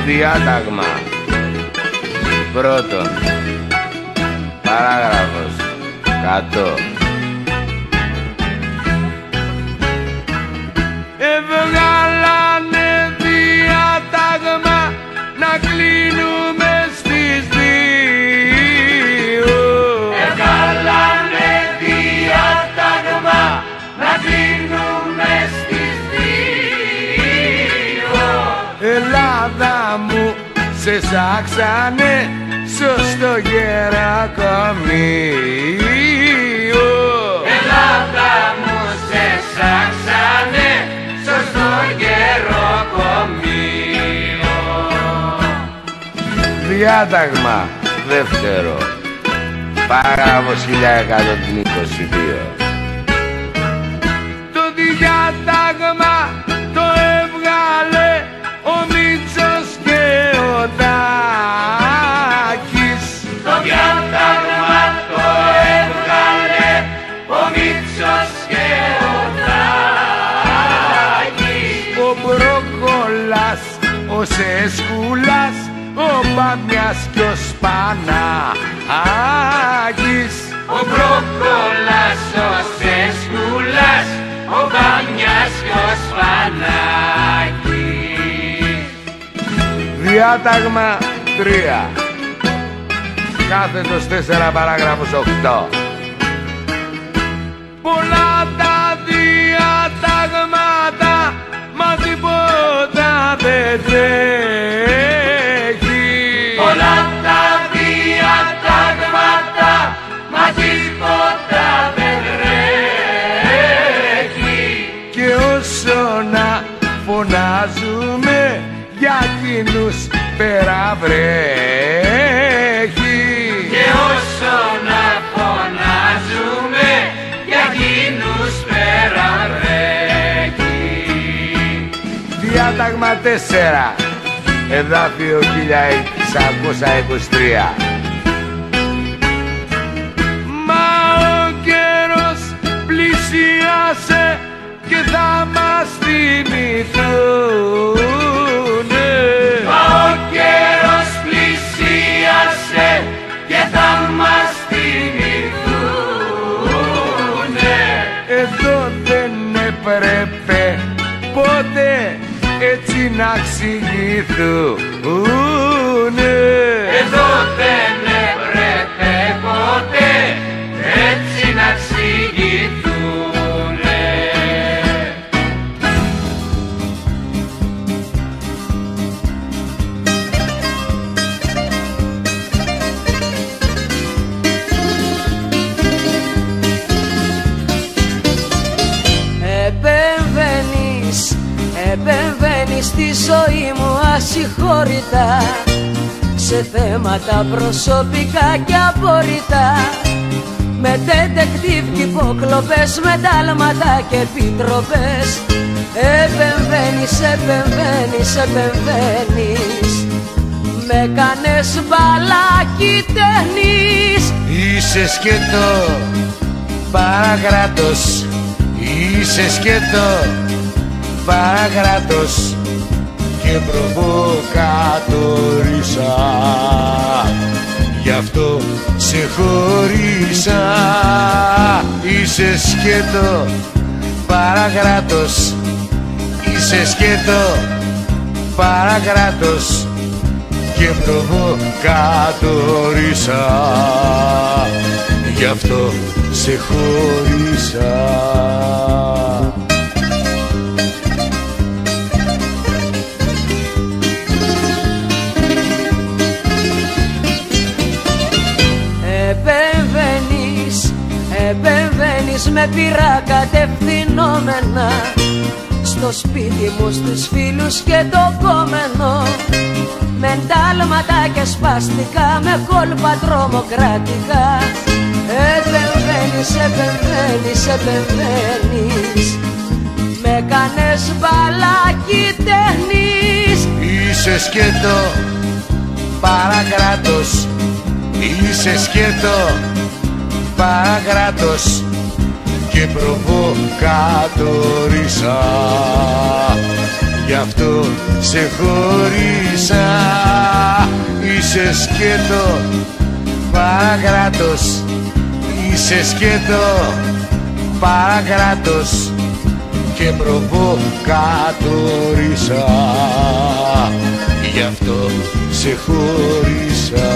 Διάταγμα. Πρώτον, παράγραφος 100. Εβγάλανε διάταγμα να κλείνουμε στις 2. Εβγάλανε διάταγμα να κλείνουμε στις 2. Ελλάδα μου σε σάξανε σωστό γερακομείο. Ελλάδα μου σε σάξανε σωστό γεροκομείο. Διάταγμα δεύτερο, παράγραφος 1122. Το διάταγμα το έβγαλε ο Μήτσος και ο Τάκης. Το διάταγμα το έβγαλε ο Μήτσος και ο Τάκης. Ο Μπρόκολας, ο Σεσκούλας, ο Μπάμιας και ο Σπανάκης. Ο Μπρόκολας, ο Σεσκούλας, ο Μπάμιας και ο Σπανάκης. Διάταγμα 3, κάθετος 4 παράγραφος 8. Πολλά τα διατάγματα, μα τίποτα δεν τρέχει. Πολλά τα διατάγματα, μα τίποτα δεν τρέχει. Και όσο να φωνάζουμε για εκείνους πέρα βρέχει. Και όσο να φωνάζουμε για εκείνους πέρα βρέχει. Διάταγμα 4, εδάφιο 1623. Μα ο καιρός πλησίασε και θα μας θυμηθούνε. Μα ο καιρός πλησίασε και θα μας θυμηθούνε. Εδώ δεν έπρεπε ποτέ έτσι να εξηγηθούνε. Εδώ δεν έπρεπε ποτέ έτσι να εξηγηθούνε. Επεμβαίνεις στη ζωή μου ασυγχώρητα, σε θέματα προσωπικά και απόρριτα, με detective και υποκλοπές, με τάλματα και επιτροπές. Επεμβαίνεις, με κάνες μπαλάκι ταινίς. Είσαι σκέτο παραγράτος, είσαι σκέτο παραγράτος και προβοκατόρισα. Γι' αυτό σε χωρίσα. Είσαι σκέτο παραγράτος, είσαι σκέτο παραγράτος και προβοκατόρισα. Γι' αυτό σε χωρίσα. Επεμβαίνεις με πειρά κατευθυνόμενα, στο σπίτι μου, στους φίλους και το κόμενο, με εντάλματα και σπαστικά, με κόλπα τρομοκρατικά. Επεμβαίνεις, με κάνες μπαλάκι ταινίς. Είσαι σκέτο παραγράτος, είσαι σκέτο παραγράτος και προβοκατόρισα. γι' αυτό σε χώρισα. Είσαι σκέτο παρακράτος, είσαι σκέτο παρακράτος και προβοκατορίσα, γι' αυτό σε χώρισα.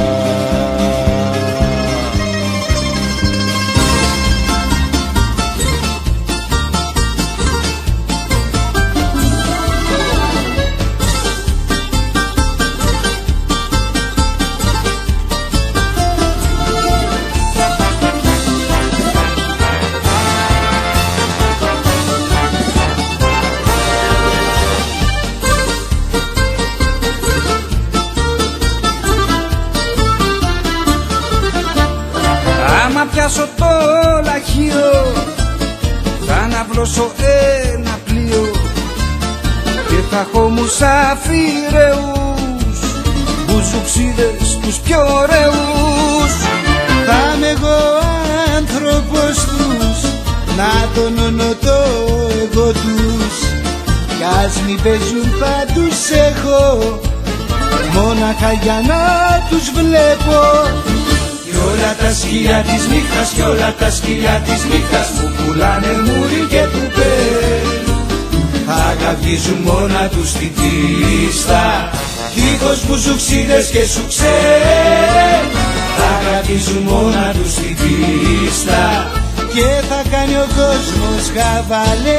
Άμα πιάσω το λαχείο θα αναβλώσω ένα πλοίο και θα έχω μουσαφιρεούς, μπουζουξίδες τους πιο ωραίους. Θα είμαι εγώ άνθρωπος τους, να τονώνω το εγώ τους, κι ας μην παίζουν θα τους έχω, μόναχα για να τους βλέπω. Κι όλα τα σκυλιά της νύχτας, κι όλα τα σκυλιά της νύχτας που πουλάνε μουρι και κουπέ, αγαβγίζουν μόνα τους στην πίστα, δίχως μπουζουξίδες και σουξέ, αγαβγίζουν μόνα τους στην πίστα και θα κάνει ο κόσμος χαβαλέ.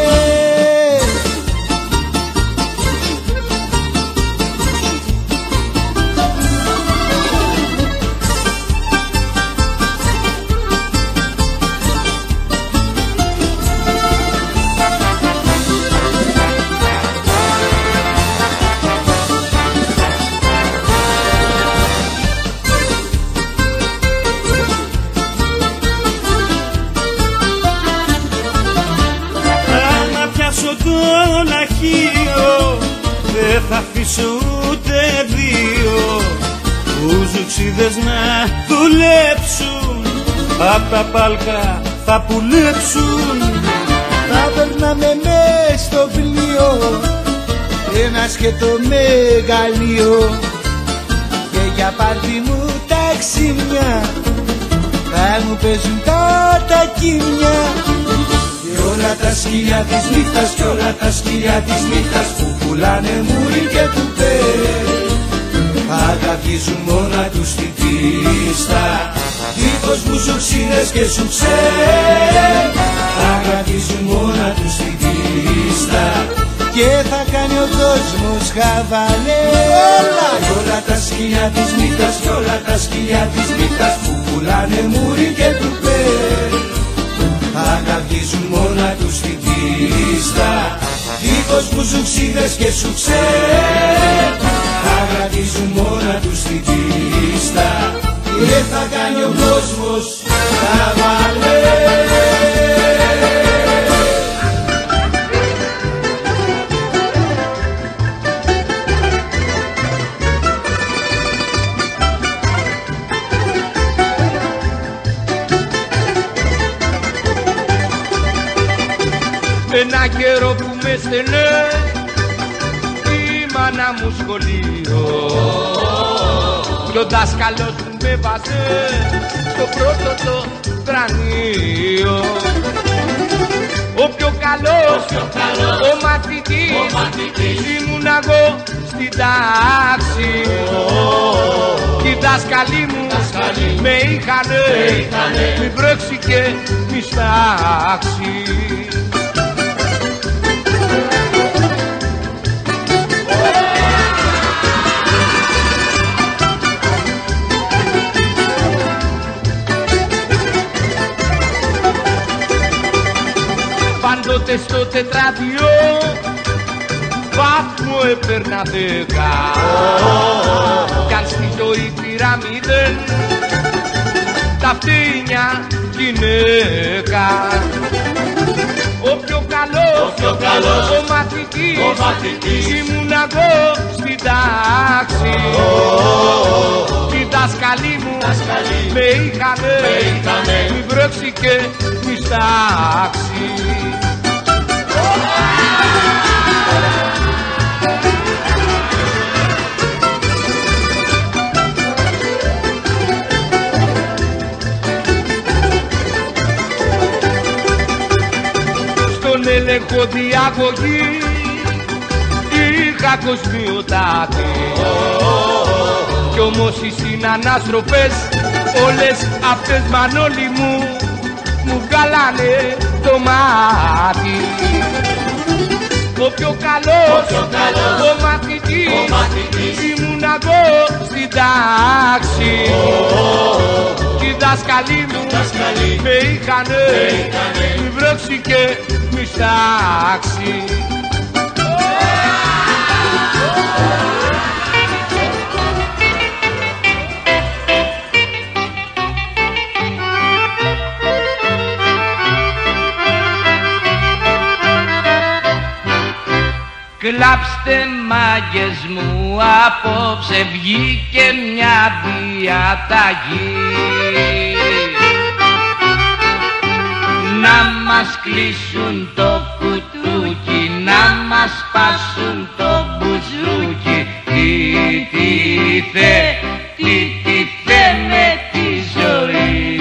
Δεν θα αφήσω ούτε δύο μπουζουξίδες να δουλέψουν, απ' τα πάλκα θα πουλέψουν. Θα περνάμε μες στο πλοίο ένα σκέτο μεγαλείο και για πάρτι μου τα ξύμια θα μου παίζουν τα τακίμια. Και όλα τα σκυλιά της νύχτας, κι όλα τα σκυλιά της νύχτας που πουλάνε μουρι και κουπέ, αγαβγίζουν μόνα τους στην πίστα, δίχως μπουζουξίδες και σουξέ, αγαβγίζουν μόνα τους στην πίστα και θα κάνει ο κόσμος χαβαλέ. Κι όλα τα σκυλιά της νύχτας, κι όλα τα σκυλιά της νύχτας που πουλάνε μουρι και κουπέ, αγαβγίζουν μόνα τους στην πίστα, δίχως μπουζουξίδες και σουξέ, αγαβγίζουν μόνα τους στην πίστα και θα κάνει ο κόσμος χαβαλέ. Ένα καιρό που με στενέ η μάνα μου σχολείο, κι ο δάσκαλος μου με βάζε στο πρώτο το τρανείο. Ο πιο καλός, ο μαθητής ήμουν εγώ στην τάξη, κι οι δάσκαλοι μου με είχανε μη βρέξει και μη στάξει. Πάντοτε στο τετράδιο βαθμό έπαιρνα 10, κι αν στη ζωή πήρα 0, τα φτύνια γυναίκα. Ο πιο καλός, ο μαθητής ήμουν εγώ στην τάξη, κι οι δάσκαλοι μου με είχανε μη βρέξει και μη στάξει. στον έλεγχο διαγωγή είχα κοσμιωτάτη. Κι όμως οι συνανάστροφες όλες αυτές Μανώλη μου βγάλανε το μάτι. Ο πιο καλός, ο μαθητής ήμουν εγώ στην τάξη. Κι οι δάσκαλοι μου με είχανε μη βρέξει και μη στάξει. Κλάψτε μάγκες μου, απόψε βγήκε μια διαταγή να μας κλείσουν το κουτούκι, να μας σπάσουν το μπουζούκι. Τι με τη ζωή.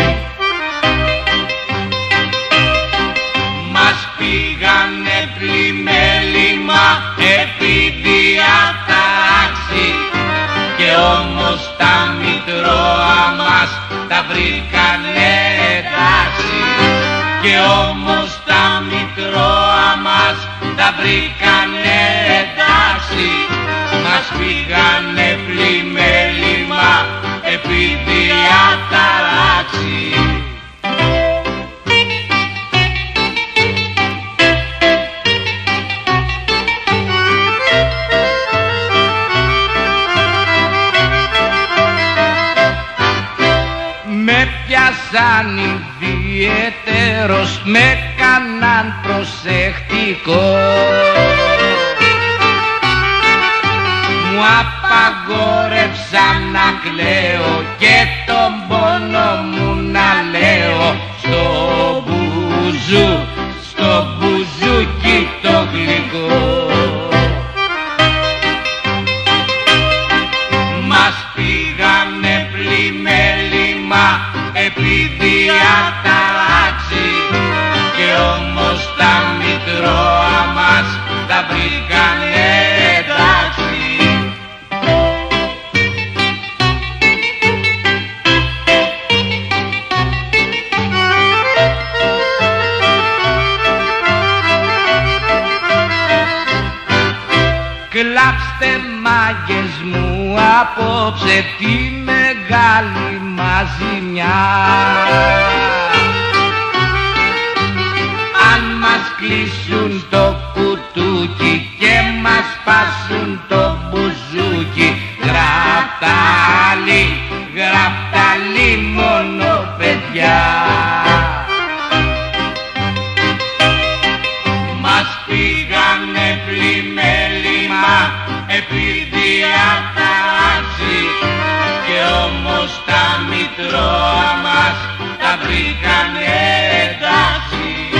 Μας πήγανε πλημέλημα επειδή ατάξει, και όμως τα μητρώα μας τα βρήκανε εντάξει. Και όμως τα μητρώα μας τα βρήκανε εντάξει. Μας πήγανε πλημέλημα επειδή ατάξει. Σαν ιδιαίτερος με κάναν προσεκτικό, μου απαγόρευσαν να κλαίω και τον πόνο μου να λέω στο μπουζούκι το γλυκό. Μας πήγανε πλημέλημα επειδή αταράξει, και όμως τα μητρώα μας τα βρήκανε εντάξει. Κλάψτε μάγκες μου απόψε τη μεγάλη μαζιμιά. Αν μας κλείσουν το κουτούκι και μας πάσουν το μπουζούκι, γραφταλί μόνο παιδιά. Μας πήγανε πλημέλημα επειδή ατάξει, και όμως τα μητρώα μας τα βρήκανε εντάξει.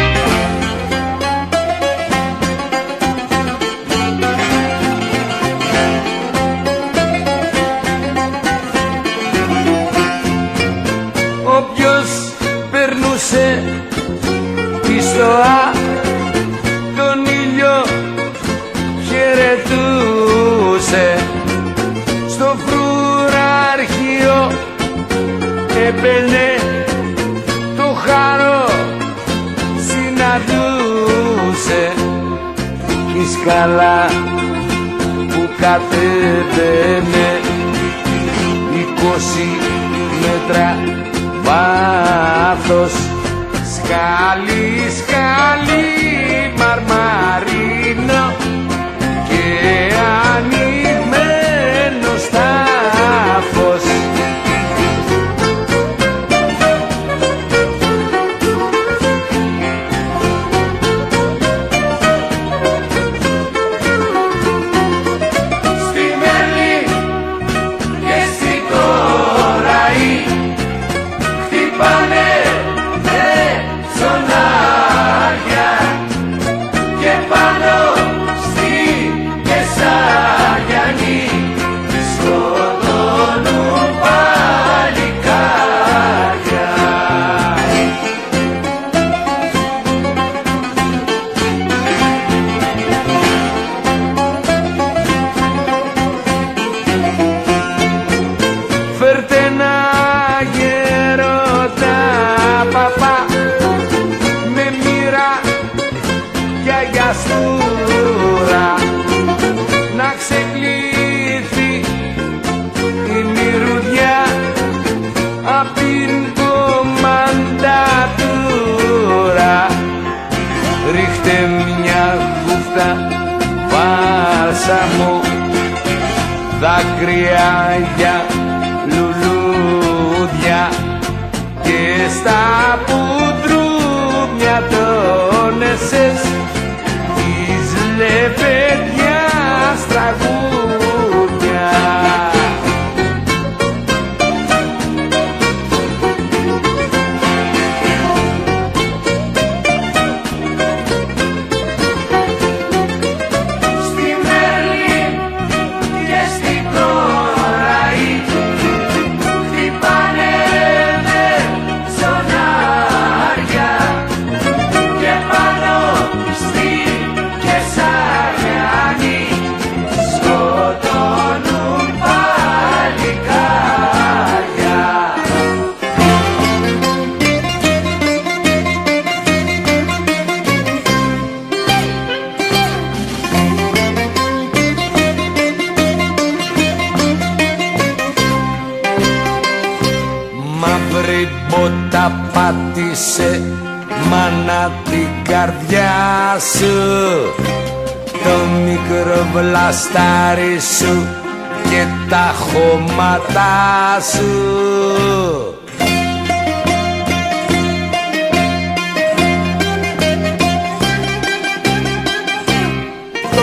Όποιος περνούσε πιστοά τον ήλιο χαιρετούσε, στο φρουραρχείο έπαιρνε το χάρο, συναντούσε η σκαλά που κατέβαινε 20 μέτρα βάθος, σκάλι μαρμαρίνο και ανοιγμένο στάφος. Στη Μέλη και στη Κοραή χτυπάνε με ψωνάρια και δάκρυα για λουλούδια και στα πουδρούμια των εσές της λεπαιδιάς τραγούδια. Μαύρη μπότα πάτησε μάνα την καρδιά σου, το μικρό βλαστάρι σου και τα χώματά σου. Το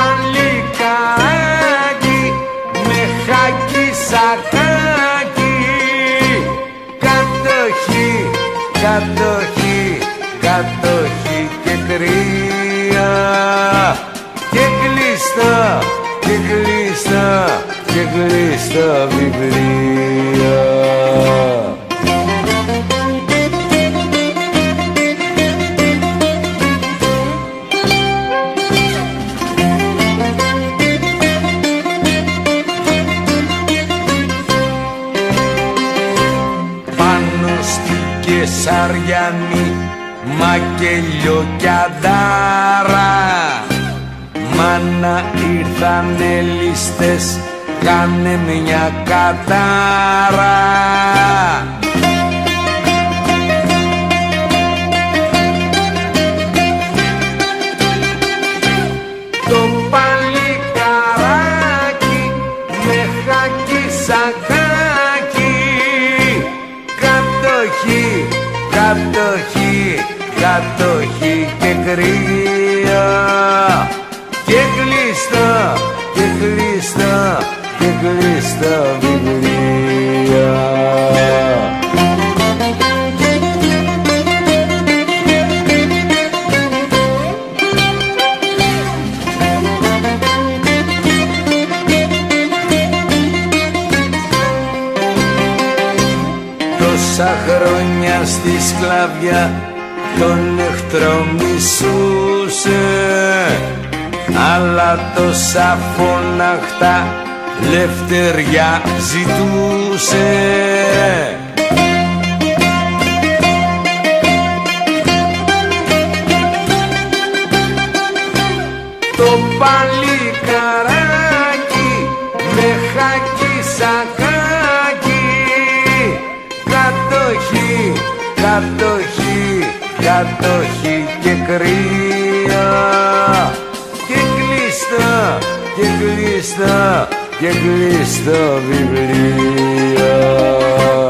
παλικάκι με χάκι σακάκι, κατοχή, κατοχή και κρύα και κλειστά, και κλειστά, και κλειστά βιβλία. Κεσαριανή, μακελιό κι αντάρα, μάνα ήρθανε λίστες, κάνε μια κατάρα. Το παλικαράκι με χάκι σακάκι, κατοχή, κατοχή, κατοχή και κρύα και κλειστά, και κλειστά, και κλειστά βιβλία. Τόσα χρόνια στη σκλαβιά τον εχθρό μισούσε, αλλά τόσα φωναχτά λευτεριά ζητούσε. Το παλικαράκι με χάκι σακάκι, κατοχή, κατοχή, κατοχή και κρύα και κλειστά, και κλειστά, και κλειστά βιβλία.